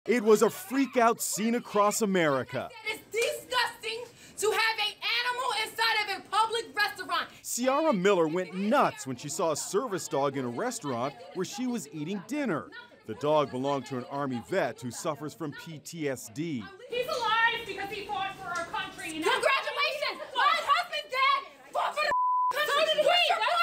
It was a freak-out scene across America. It's disgusting to have an animal inside of a public restaurant. Ciara Miller went nuts when she saw a service dog in a restaurant where she was eating dinner. The dog belonged to an Army vet who suffers from PTSD. He's alive because he fought for our country. You know? Congratulations! My husband's dad fought for the country. So did he.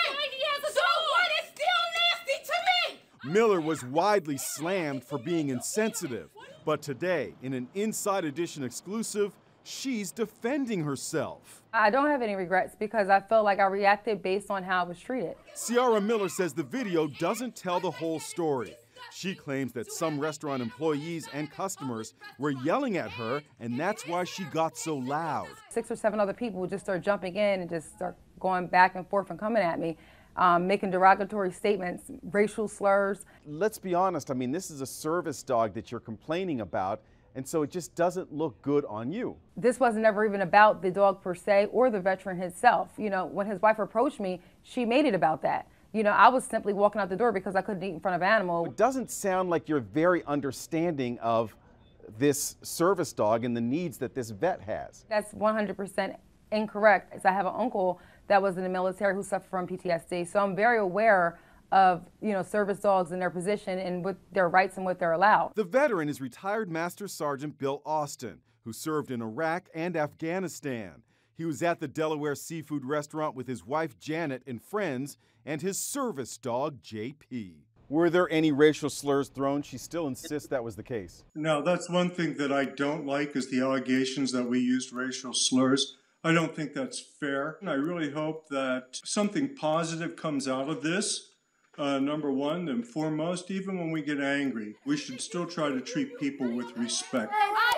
So what? It's still nasty to me! Miller was widely slammed for being insensitive, but today, in an Inside Edition exclusive, she's defending herself. I don't have any regrets because I felt like I reacted based on how I was treated. Ciara Miller says the video doesn't tell the whole story. She claims that some restaurant employees and customers were yelling at her, and that's why she got so loud. 6 or 7 other people would just start jumping in and just start going back and forth and coming at me, making derogatory statements, racial slurs. Let's be honest, I mean, this is a service dog that you're complaining about, and so it just doesn't look good on you. This wasn't ever even about the dog per se or the veteran himself. You know, when his wife approached me, she made it about that. You know, I was simply walking out the door because I couldn't eat in front of an animal. It doesn't sound like you're very understanding of this service dog and the needs that this vet has. That's 100% incorrect. I have an uncle that was in the military who suffered from PTSD, so I'm very aware of, you know, service dogs and their position and what their rights and what they're allowed. The veteran is retired Master Sergeant Bill Austin, who served in Iraq and Afghanistan. He was at the Delaware seafood restaurant with his wife Janet and friends and his service dog JP. Were there any racial slurs thrown? She still insists that was the case. Now, that's one thing that I don't like is the allegations that we used racial slurs. I don't think that's fair. And I really hope that something positive comes out of this. Number one and foremost, even when we get angry, we should still try to treat people with respect.